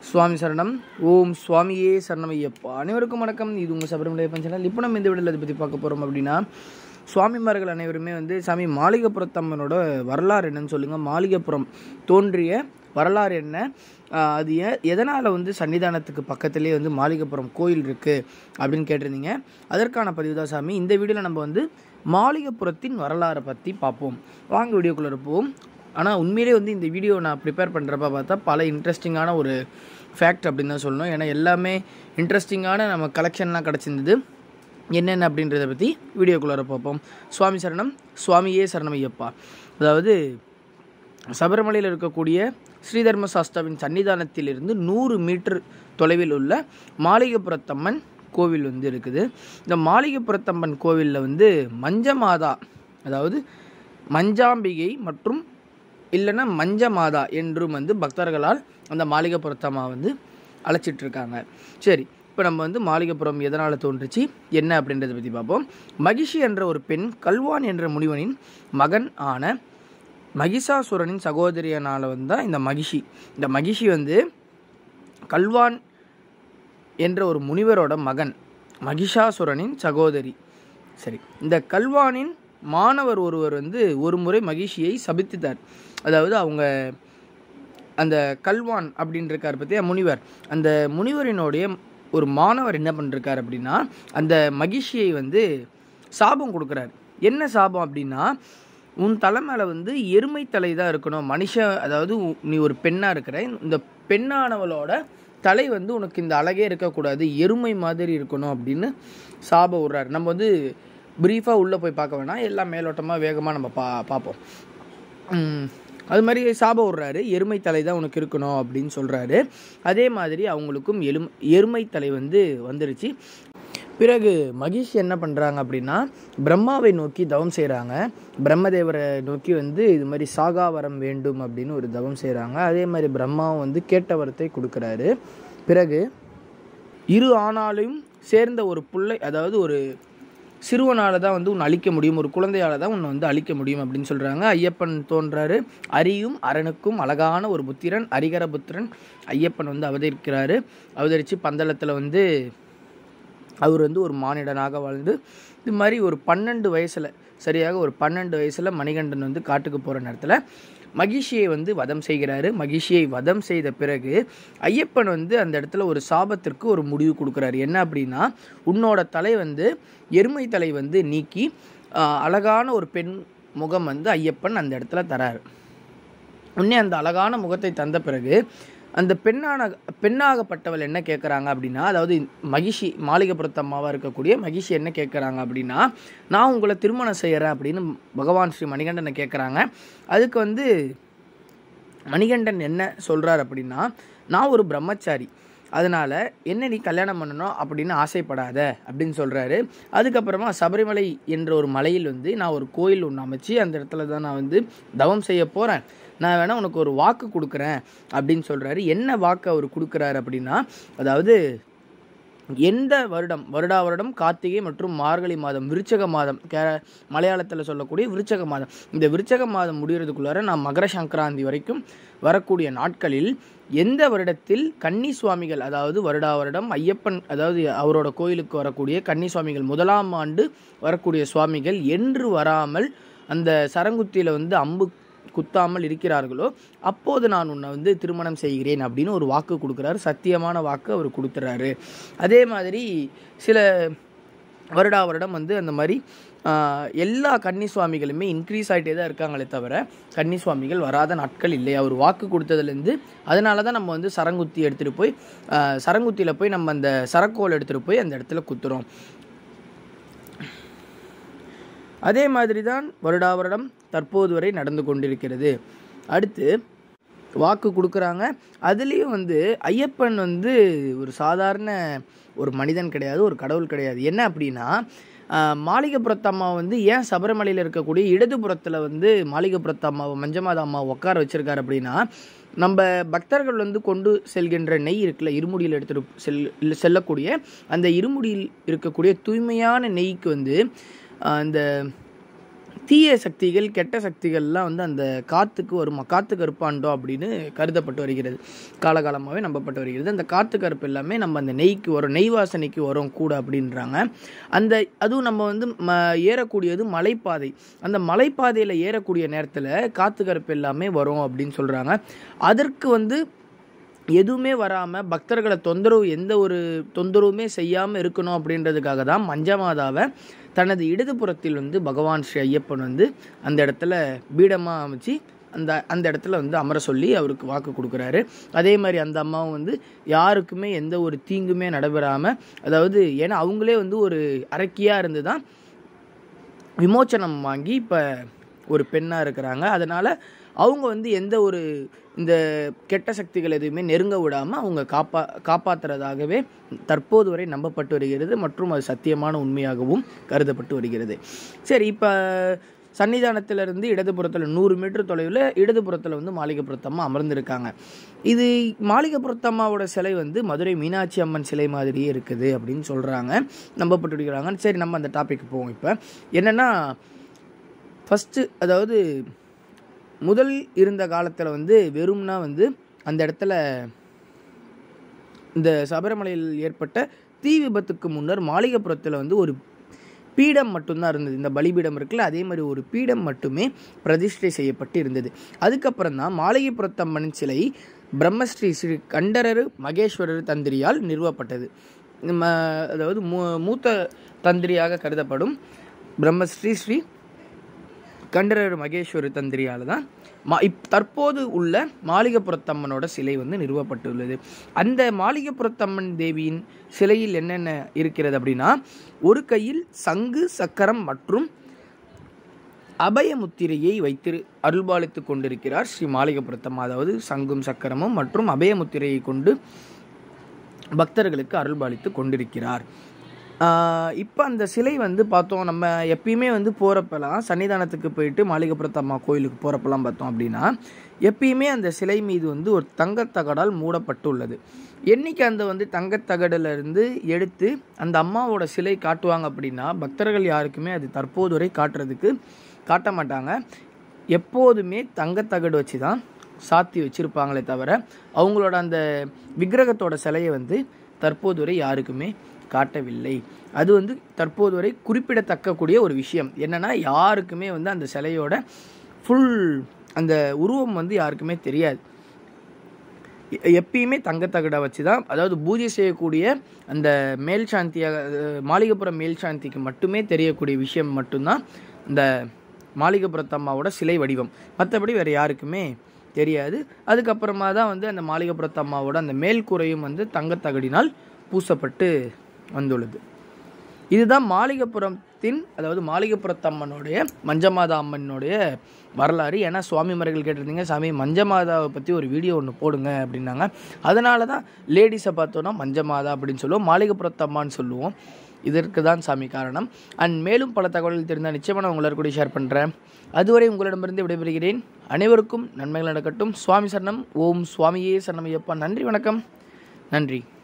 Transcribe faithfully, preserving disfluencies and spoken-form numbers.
சுவாமி சரணம். ஓம் சுவாமியே சரணமையப்பா. அனைவருக்கும் வணக்கம். இது உங்கள் sabarimalaayyappanchannel. இப்போ நம்ம இந்த வீடியோவில் அதை பற்றி பார்க்க போகிறோம் அப்படின்னா, சுவாமிமார்கள் அனைவருமே வந்து சாமி மாளிகைப்புறத்தம்மனோட வரலாறு என்னன்னு சொல்லுங்கள், மாளிகைப்புறம் தோன்றிய வரலாறு என்ன, அது எதனால் வந்து சன்னிதானத்துக்கு பக்கத்துலேயே வந்து மாளிகைப்புறம் கோயில் இருக்குது அப்படின்னு கேட்டிருந்தீங்க. அதற்கான பதிவு தான் சாமி. இந்த வீடியோவில் நம்ம வந்து மாளிகைப்புறத்தின் வரலாறை பற்றி பார்ப்போம். வாங்க வீடியோக்குள்ளே இருப்போம். ஆனால் உண்மையிலே வந்து இந்த வீடியோ நான் ப்ரிப்பேர் பண்ணுறப்ப பார்த்தா பல இன்ட்ரெஸ்டிங்கான ஒரு ஃபேக்ட் அப்படின்னு தான் சொல்லணும். ஏன்னா எல்லாமே இன்ட்ரெஸ்டிங்கான நம்ம கலெக்ஷன்லாம் கிடச்சிருந்தது. என்னென்ன அப்படின்றத பற்றி வீடியோக்குள்ளார பார்ப்போம். சுவாமி சரணம். சுவாமியே சரணமையப்பா. அதாவது சபரிமலையில் இருக்கக்கூடிய ஸ்ரீதர்ம சாஸ்தாவின் சன்னிதானத்திலிருந்து நூறு மீட்டர் தொலைவில் உள்ள மாளிகைப்புறத்தம்மன் கோவில் வந்து இருக்குது. இந்த மாளிகைப்புறத்தம்மன் கோவிலில் வந்து மஞ்சமாதா, அதாவது மஞ்சாம்பிகை மற்றும் இல்லைன்னா மஞ்ச மாதா என்றும் வந்து பக்தர்களால் அந்த மாளிகைப்புறத்தம்மா வந்து அழைச்சிட்ருக்காங்க. சரி, இப்போ நம்ம வந்து மாளிகைப்புறம் எதனால் தோன்றுச்சு என்ன அப்படின்றத பற்றி பார்ப்போம். மகிஷி என்ற ஒரு பெண் கல்வான் என்ற முனிவனின் மகன் ஆன மகிஷாசுரனின் சகோதரியனால் வந்து தான் இந்த மகிஷி. இந்த மகிஷி வந்து கல்வான் என்ற ஒரு முனிவரோட மகன், மகிஷாசுரனின் சகோதரி. சரி, இந்த கல்வானின் மாணவர் ஒருவர் வந்து ஒரு முறை மகிஷியை சபித்துட்டார். அதாவது அவங்க அந்த கல்வான் அப்படின்னு இருக்கார் பற்றியா முனிவர், அந்த முனிவரினுடைய ஒரு மாணவர் என்ன பண்ணிருக்கார் அப்படின்னா அந்த மகிஷியை வந்து சாபம் கொடுக்குறார். என்ன சாபம் அப்படின்னா, உன் தலை மேலே வந்து எருமை தலை தான் இருக்கணும், மனுஷ அதாவது நீ ஒரு பெண்ணாக இருக்கிற, இந்த பெண்ணானவளோட தலை வந்து உனக்கு இந்த அழகே இருக்கக்கூடாது, எருமை மாதிரி இருக்கணும் அப்படின்னு சாபம் விடுறாரு. நம்ம வந்து ப்ரீஃபாக உள்ளே போய் பார்க்க வேணாம், எல்லாம் மேலோட்டமாக வேகமாக நம்ம பா பார்ப்போம் அது மாதிரி சாபம் விடுறாரு, எருமை தலை தான் உனக்கு இருக்கணும் அப்படின்னு சொல்கிறாரு. அதே மாதிரி அவங்களுக்கும் எலும் எருமை தலை வந்து வந்துருச்சு. பிறகு மகிஷ் என்ன பண்ணுறாங்க அப்படின்னா பிரம்மாவை நோக்கி தவம் செய்கிறாங்க. பிரம்மதேவரை நோக்கி வந்து இது மாதிரி சாகா வரம் வேண்டும் அப்படின்னு ஒரு தவம் செய்கிறாங்க. அதே மாதிரி பிரம்மாவும் வந்து கேட்ட வரத்தை கொடுக்குறாரு. பிறகு இரு ஆணாலையும் சேர்ந்த ஒரு பிள்ளை, அதாவது ஒரு சிறுவனால் தான் வந்து உன்னை அழிக்க முடியும், ஒரு குழந்தையால் தான் உன்னை வந்து அழிக்க முடியும் அப்படின்னு சொல்கிறாங்க. ஐயப்பன் தோன்றாரு. அரியும் அரணுக்கும் அழகான ஒரு புத்திரன், அரிகர புத்திரன் ஐயப்பன் வந்து அவதரிக்கிறாரு. அவதரித்து பந்தளத்தில் வந்து அவர் வந்து ஒரு மானிடனாக வாழ்ந்து இது மாதிரி ஒரு பன்னெண்டு வயசில் சரியாக ஒரு பன்னெண்டு வயசில் மணிகண்டன் வந்து காட்டுக்கு போகிற நேரத்தில் மகிஷியை வந்து வதம் செய்கிறாரு. மகிஷியை வதம் செய்த பிறகு ஐயப்பன் வந்து அந்த இடத்துல ஒரு சாபத்திற்கு ஒரு முடிவு கொடுக்குறாரு. என்ன அப்படின்னா, உன்னோட தலை வந்து எருமை தலை வந்து நீக்கி அழகான ஒரு பெண் முகம் வந்து ஐயப்பன் அந்த இடத்துல தராரு. உடனே அந்த அழகான முகத்தை தந்த பிறகு அந்த பெண்ணான பெண்ணாகப்பட்டவள் என்ன கேட்குறாங்க அப்படின்னா, அதாவது மகிஷி மாளிகைப்புறத்தம்மாவாக இருக்கக்கூடிய மகிஷி என்ன கேட்குறாங்க அப்படின்னா, நான் உங்களை திருமணம் செய்கிறேன் அப்படின்னு பகவான் ஸ்ரீ மணிகண்டனை கேட்குறாங்க. அதுக்கு வந்து மணிகண்டன் என்ன சொல்கிறார் அப்படின்னா, நான் ஒரு பிரம்மச்சாரி, அதனால் என்ன நீ கல்யாணம் பண்ணணும் அப்படின்னு ஆசைப்படாத அப்படின்னு சொல்கிறாரு. அதுக்கப்புறமா சபரிமலை என்ற ஒரு மலையில் வந்து நான் ஒரு கோயில் ஒன்று அமைச்சு அந்த இடத்துல தான் நான் வந்து தவம் செய்ய போகிறேன், நான் வேணால் உனக்கு ஒரு வாக்கு கொடுக்குறேன் அப்படின்னு சொல்கிறாரு. என்ன வாக்கு அவர் கொடுக்குறாரு அப்படின்னா, அதாவது எந்த வருடம் வருடா வருடம் கார்த்திகை மற்றும் மார்கழி மாதம் விருச்சக மாதம் கே மலையாளத்தில் சொல்லக்கூடிய விருச்சக மாதம், இந்த விருச்சக மாதம் முடிகிறதுக்குள்ளார நான் மகர சங்கராந்தி வரைக்கும் வரக்கூடிய நாட்களில் எந்த வருடத்தில் கன்னி சுவாமிகள், அதாவது வருடா வருடம் ஐயப்பன், அதாவது அவரோட கோயிலுக்கு வரக்கூடிய கன்னி சுவாமிகள் முதலாம் ஆண்டு வரக்கூடிய சுவாமிகள் என்று வராமல் அந்த சரங்குத்தியில் வந்து அம்பு குத்தாமல் இருக்கிறார்களோ அப்போது நான் உன்னை வந்து திருமணம் செய்கிறேன் அப்படின்னு ஒரு வாக்கு கொடுக்குறாரு. சத்தியமான வாக்கு அவர் கொடுத்துறாரு. அதே மாதிரி சில வருடா வருடம் வந்து அந்த மாதிரி எல்லா கன்னி சுவாமிகளுமே இன்க்ரீஸ் ஆகிட்டே தான் இருக்காங்களே தவிர கன்னி சுவாமிகள் வராத நாட்கள் இல்லை அவர் வாக்கு கொடுத்ததுலேருந்து. அதனால தான் நம்ம வந்து சரங்குத்தி எடுத்துகிட்டு போய் சரங்குத்தியில் போய் நம்ம அந்த சரக்கோல் எடுத்துகிட்டு போய் அந்த இடத்துல குத்துறோம். அதே மாதிரி தான் வருடா வருடம் தற்போது வரை நடந்து கொண்டிருக்கிறது. அடுத்து வாக்கு கொடுக்குறாங்க. அதுலேயும் வந்து ஐயப்பன் வந்து ஒரு சாதாரண ஒரு மனிதன் கிடையாது, ஒரு கடவுள் கிடையாது. என்ன அப்படின்னா, மாளிகைப்புறத்தம்மா வந்து ஏன் சபரிமலையில் இருக்கக்கூடிய இடதுபுறத்தில் வந்து மாளிகைப்புறத்தம்மாவை மஞ்சமாதா அம்மா உட்கார வச்சுருக்காரு அப்படின்னா, நம்ம பக்தர்கள் வந்து கொண்டு செல்கின்ற நெய் இருக்குல்ல, இருமுடியில் எடுத்துகிட்டு செல் செல்லக்கூடிய அந்த இருமுடியில் இருக்கக்கூடிய தூய்மையான நெய்க்கு வந்து அந்த தீய சக்திகள் கெட்ட சக்திகள்லாம் வந்து அந்த காற்றுக்கு வருமா, காற்று கருப்பாண்டோம் அப்படின்னு கருதப்பட்டு வருகிறது. காலகாலமாகவே நம்பப்பட்டு வருகிறது. அந்த காற்று கருப்பு எல்லாமே நம்ம அந்த நெய்க்கு வரும், நெய் வாசனைக்கு வரும் கூட அப்படின்றாங்க. அந்த அதுவும் நம்ம வந்து ம ஏறக்கூடியது மலைப்பாதை. அந்த மலைப்பாதையில் ஏறக்கூடிய நேரத்தில் காற்று கருப்பு எல்லாமே வரும் அப்படின்னு சொல்கிறாங்க. அதற்கு வந்து எதுவுமே வராமல் பக்தர்களை தொந்தரவு எந்த ஒரு தொந்தரவுமே செய்யாமல் இருக்கணும் அப்படின்றதுக்காக தான் மஞ்சமாதாவை தனது இடதுபுறத்தில் வந்து பகவான் ஸ்ரீ ஐயப்பன் வந்து அந்த இடத்துல பீடமாக அமைச்சு அந்த அந்த இடத்துல வந்து அமர சொல்லி அவருக்கு வாக்கு கொடுக்குறாரு. அதே மாதிரி அந்த அம்மாவும் வந்து யாருக்குமே எந்த ஒரு தீங்குமே நடைபெறாமல், அதாவது ஏன்னா அவங்களே வந்து ஒரு அரக்கியாக இருந்து தான் விமோச்சனம் வாங்கி இப்போ ஒரு பெண்ணாக இருக்கிறாங்க. அதனால் அவங்க வந்து எந்த ஒரு இந்த கெட்ட சக்திகள் எதுவுமே நெருங்க விடாமல் அவங்க காப்பா காப்பாற்றுறதாகவே தற்போது வரை நம்பப்பட்டு வருகிறது மற்றும் அது சத்தியமான உண்மையாகவும் கருதப்பட்டு வருகிறது. சரி, இப்போ சன்னிதானத்திலிருந்து இடதுபுறத்தில் நூறு மீட்டர் தொலைவில் இடதுபுறத்தில் வந்து மாளிகைப்புறத்தம்மா அமர்ந்திருக்காங்க. இது மாளிகைப்புறத்தம்மாவோட சிலை வந்து மதுரை மீனாட்சி அம்மன் சிலை மாதிரியே இருக்குது அப்படின்னு சொல்கிறாங்க, நம்பப்பட்டு வருகிறாங்க. சரி, நம்ம அந்த டாபிக் போவோம். இப்போ என்னென்னா, ஃபஸ்ட்டு அதாவது முதல் இருந்த காலத்தில் வந்து வெறும்னா வந்து அந்த இடத்துல இந்த சபரிமலையில் ஏற்பட்ட தீ விபத்துக்கு முன்னர் மாளிகைப்புறத்தில் வந்து ஒரு பீடம் மட்டும்தான் இருந்தது. இந்த பலிபீடம் இருக்குல்ல, அதே மாதிரி ஒரு பீடம் மட்டுமே பிரதிஷ்டை செய்யப்பட்டு இருந்தது. அதுக்கப்புறம் தான் மாளிகைப்புறத்தம்மன் சிலை பிரம்மஸ்ரீ ஸ்ரீ கண்டரரு மகேஸ்வரர் தந்திரியால் நிறுவப்பட்டது. நம்ம அதாவது மூ மூத்த தந்திரியாக கருதப்படும் பிரம்மஸ்ரீ ஸ்ரீ கண்டரர் மகேஸ்வர தந்திரியால் தான் மா இப் தற்போது உள்ள மாளிகைப்புறத்தம்மனோட சிலை வந்து நிறுவப்பட்டுள்ளது. அந்த மாளிகைப்புறத்தம்மன் தேவியின் சிலையில் என்னென்ன இருக்கிறது அப்படின்னா, ஒரு கையில் சங்கு சக்கரம் மற்றும் அபயமுத்திரையை வைத்து அருள்பாலித்து கொண்டிருக்கிறார் ஸ்ரீ மாளிகைப்புறத்தம்மா. அதாவது சங்கும் சக்கரமும் மற்றும் அபயமுத்திரையை கொண்டு பக்தர்களுக்கு அருள்பாலித்து கொண்டிருக்கிறார். இப்போ அந்த சிலை வந்து பார்த்தோம், நம்ம எப்பயுமே வந்து போகிறப்பெல்லாம் சன்னிதானத்துக்கு போயிட்டு மாளிகைப்புறத்தம்மா கோயிலுக்கு போகிறப்பெல்லாம் பார்த்தோம் அப்படின்னா எப்பயுமே அந்த சிலை மீது வந்து ஒரு தங்கத்தகடால் மூடப்பட்டுள்ளது. என்றைக்கு அந்த வந்து தங்கத்தகடிலிருந்து எடுத்து அந்த அம்மாவோட சிலை காட்டுவாங்க அப்படின்னா பக்தர்கள் யாருக்குமே அது தற்போது வரை காட்டுறதுக்கு காட்ட மாட்டாங்க. எப்போதுமே தங்கத்தகடு வச்சு தான் சாத்தி வச்சுருப்பாங்களே தவிர அவங்களோட அந்த விக்கிரகத்தோட சிலையை வந்து தற்போது வரை யாருக்குமே காட்டவில்லை. அது வந்து தற்போது வரை குறிப்பிடத்தக்கக்கூடிய ஒரு விஷயம் என்னன்னா, யாருக்குமே வந்து அந்த சிலையோட ஃபுல் அந்த உருவம் வந்து யாருக்குமே தெரியாது. எப்பயுமே தங்கத்தகடை வச்சு தான், அதாவது பூஜை செய்யக்கூடிய அந்த மேல் சாந்தியாக மாளிகைப்புறம் மேல் சாந்திக்கு மட்டுமே தெரியக்கூடிய விஷயம் மட்டும்தான் இந்த மாளிகைப்புறத்தம்மாவோட சிலை வடிவம். மற்றபடி வேறு யாருக்குமே தெரியாது. அதுக்கப்புறமா தான் வந்து அந்த மாளிகைப்புறத்தம்மாவோட அந்த மேல்கூரையும் வந்து தங்கத்தகடினால் பூசப்பட்டு வந்துள்ளது. இதுதான் மாளிகைப்புறத்தின், அதாவது மாளிகைப்புறத்தம்மனுடைய மஞ்சமாதா அம்மனுடைய வரலாறு. ஏன்னா சுவாமிமார்கள் கேட்டிருந்தீங்க, சாமி மஞ்சமாதாவை பற்றி ஒரு வீடியோ ஒன்று போடுங்க அப்படின்னாங்க. அதனால தான் லேடிஸை பார்த்தோன்னா மஞ்சமாதா அப்படின்னு சொல்லுவோம், மாளிகைப்புறத்தம்மான்னு சொல்லுவோம். இதற்கு தான் சாமி காரணம். அண்ட் மேலும் பல தகவல்கள் தெரிந்தால் நிச்சயமாக நான் உங்களோட கூட ஷேர் பண்ணுறேன். அதுவரை உங்களிடமிருந்து விடைபெறுகிறேன். அனைவருக்கும் நன்மைகள் நடக்கட்டும். சுவாமி சரணம். ஓம் சுவாமியே சரணமையப்பா. நன்றி, வணக்கம், நன்றி.